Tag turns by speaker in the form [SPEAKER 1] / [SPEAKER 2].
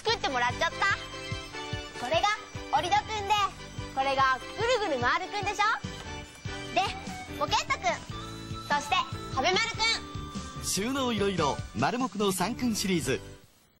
[SPEAKER 1] 作ってもらっちゃった。これがオリドくんで、これがぐるぐる回るくんでしょ。でポケットくん、そして壁丸くん。
[SPEAKER 2] 収納いろいろ丸木の3くんシリーズ。